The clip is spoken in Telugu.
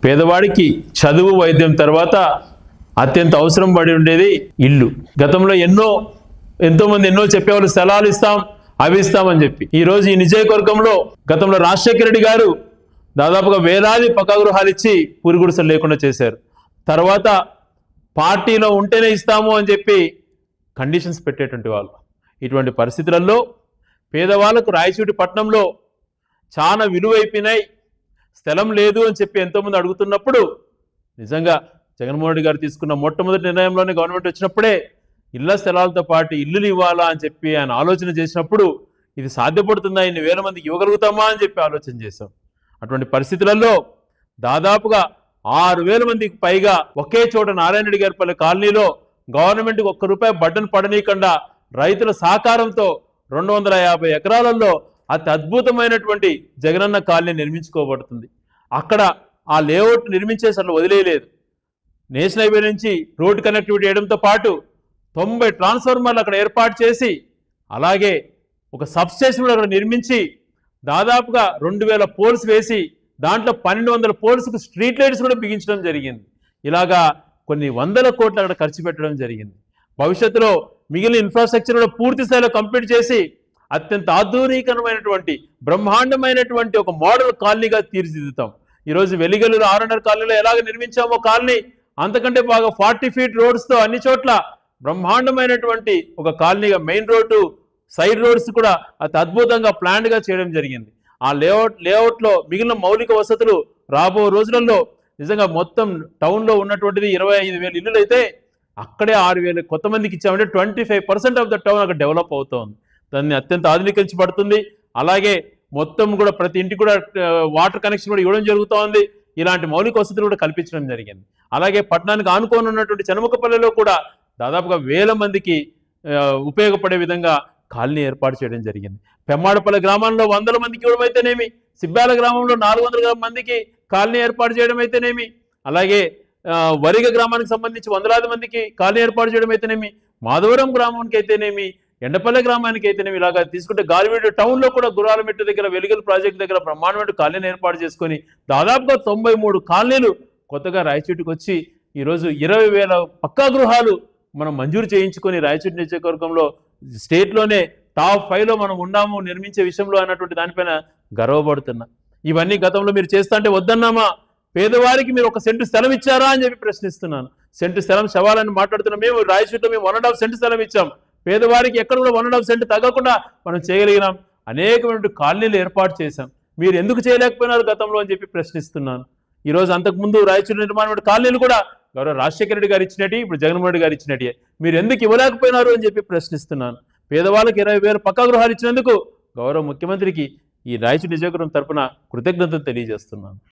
పేదవాడికి చదువు వైద్యం తర్వాత అత్యంత అవసరం పడి ఉండేది ఇల్లు. గతంలో ఎంతోమంది ఎన్నో చెప్పేవాళ్ళు స్థలాలు ఇస్తాం అవి ఇస్తామని చెప్పి. ఈరోజు ఈ నియోజకవర్గంలో గతంలో రాజశేఖర రెడ్డి గారు దాదాపుగా వేలాది పక్కా గృహాలు ఇచ్చి పూరిగుడిసెలు లేకుండా చేశారు. తర్వాత పార్టీలో ఉంటేనే ఇస్తాము అని చెప్పి కండిషన్స్ పెట్టేటువంటి వాళ్ళు. ఇటువంటి పరిస్థితులలో పేదవాళ్ళకు రాయచూటి పట్టణంలో చాలా విలువైపోయినాయి, స్థలం లేదు అని చెప్పి ఎంతోమంది అడుగుతున్నప్పుడు నిజంగా జగన్మోహన్ రెడ్డి గారు తీసుకున్న మొట్టమొదటి నిర్ణయంలోనే గవర్నమెంట్ వచ్చినప్పుడే ఇళ్ల స్థలాలతో పాటు ఇల్లులు ఇవ్వాలా అని చెప్పి ఆయన ఆలోచన చేసినప్పుడు ఇది సాధ్యపడుతుందా, ఇన్ని వేల మందికి ఇవ్వగలుగుతామా అని చెప్పి ఆలోచన చేశాం. అటువంటి పరిస్థితులలో దాదాపుగా 6,000 మందికి పైగా ఒకే చోట నారాయణ రెడ్డి గారిపల్లి కాలనీలో గవర్నమెంట్కి ₹1 బడ్డను పడనీయకుండా రైతుల సహకారంతో 250 ఎకరాలలో అతి అద్భుతమైనటువంటి జగనన్న కాలనీ నిర్మించుకోబడుతుంది. అక్కడ ఆ లేఅవుట్ నిర్మించేసి అసలు వదిలేయలేదు. నేషనల్ హైవే నుంచి రోడ్ కనెక్టివిటీ చేయడంతో పాటు 90 ట్రాన్స్ఫార్మర్లు అక్కడ ఏర్పాటు చేసి అలాగే ఒక సబ్స్టేషన్ అక్కడ నిర్మించి దాదాపుగా 2,000 పోల్స్ వేసి దాంట్లో 1,200 పోల్స్కు స్ట్రీట్ లైట్స్ కూడా బిగించడం జరిగింది. ఇలాగా కొన్ని వందల కోట్లు అక్కడ ఖర్చు పెట్టడం జరిగింది. భవిష్యత్తులో మిగిలిన ఇన్ఫ్రాస్ట్రక్చర్ కూడా పూర్తి స్థాయిలో కంప్లీట్ చేసి అత్యంత ఆధునికమైనటువంటి బ్రహ్మాండమైనటువంటి ఒక మోడల్ కాలనీగా తీర్చిదిద్దుతాం. ఈరోజు వెలిగల్లూరు 6.5 కాలనీలో ఎలాగ నిర్మించామో కాలనీ అంతకంటే బాగా 40 ఫీట్ రోడ్స్తో అన్ని చోట్ల బ్రహ్మాండమైనటువంటి ఒక కాలనీగా మెయిన్ రోడ్డు సైడ్ రోడ్స్ కూడా అతి అద్భుతంగా ప్లాన్గా చేయడం జరిగింది. ఆ లేఅవుట్లో మిగిలిన మౌలిక వసతులు రాబో రోజులలో నిజంగా మొత్తం టౌన్లో ఉన్నటువంటిది 25,000 ఇల్లులు అయితే అక్కడే 6,000 కొత్త మందికి ఇచ్చామంటే 25% ఆఫ్ ద టౌన్ అక్కడ డెవలప్ అవుతోంది. దాన్ని అత్యంత ఆధునీకరించబడుతుంది. అలాగే మొత్తం కూడా ప్రతి ఇంటికి కూడా వాటర్ కనెక్షన్ కూడా ఇవ్వడం జరుగుతోంది. ఇలాంటి మౌలిక వసతులు కూడా కల్పించడం జరిగింది. అలాగే పట్టణానికి ఆనుకొని ఉన్నటువంటి చెనముకపల్లిలో కూడా దాదాపుగా 1,000 మందికి ఉపయోగపడే విధంగా కాలనీ ఏర్పాటు చేయడం జరిగింది. పెమ్మాడపల్లి గ్రామంలో 100 మందికి ఇవ్వడం అయితేనేమి, సిబ్బాల గ్రామంలో 400 మందికి కాలనీ ఏర్పాటు చేయడం అయితేనేమి, అలాగే వరిగ గ్రామానికి సంబంధించి 100,000 మందికి కాలనీ ఏర్పాటు చేయడం అయితేనేమి, మాధవరం గ్రామానికి అయితేనేమి, ఎండపల్లె గ్రామానికి అయితేనేమి, ఇలాగా తీసుకుంటే గాలివీడు టౌన్లో కూడా గుర్రాలమెట్టు దగ్గర వెలిగల్ ప్రాజెక్టు దగ్గర బ్రహ్మాండమైన కాలనీని ఏర్పాటు చేసుకొని దాదాపుగా 93 కాలనీలు కొత్తగా రాయచోటికి వచ్చి ఈరోజు 20,000 పక్కా గృహాలు మనం మంజూరు చేయించుకొని రాయచోటి నియోజకవర్గంలో స్టేట్లోనే టాప్ 5లో మనం ఉన్నాము నిర్మించే విషయంలో అన్నటువంటి దానిపైన గర్వపడుతున్నా. ఇవన్నీ గతంలో మీరు చేస్తా అంటే వద్దన్నామా? పేదవారికి మీరు 1 సెంటు స్థలం ఇచ్చారా అని చెప్పి ప్రశ్నిస్తున్నాను. సెంటు స్థలం శవాలని మాట్లాడుతున్నాం. మేము రాయచోటిలో మేము 1.5 సెంటు స్థలం ఇచ్చాం. పేదవారికి ఎక్కడ కూడా 1.5 సెంటు తగ్గకుండా మనం చేయగలిగినాం. అనేకమైన కాలనీలు ఏర్పాటు చేశాం. మీరు ఎందుకు చేయలేకపోయినారు గతంలో అని చెప్పి ప్రశ్నిస్తున్నాను. ఈరోజు అంతకుముందు రాయచూరు నిర్మాణ కాలనీలు కూడా గౌరవ రాజశేఖర రెడ్డి గారు ఇచ్చినట్టు, ఇప్పుడు జగన్మోహన్ రెడ్డి గారు ఇచ్చినట్టు మీరు ఎందుకు ఇవ్వలేకపోయినారు అని చెప్పి ప్రశ్నిస్తున్నాను. పేదవాళ్ళకి 20,000 పక్కా గృహాలు ఇచ్చినందుకు గౌరవ ముఖ్యమంత్రికి ఈ రాయచూరు నియోజకవర్గం తరపున కృతజ్ఞతలు తెలియజేస్తున్నాను.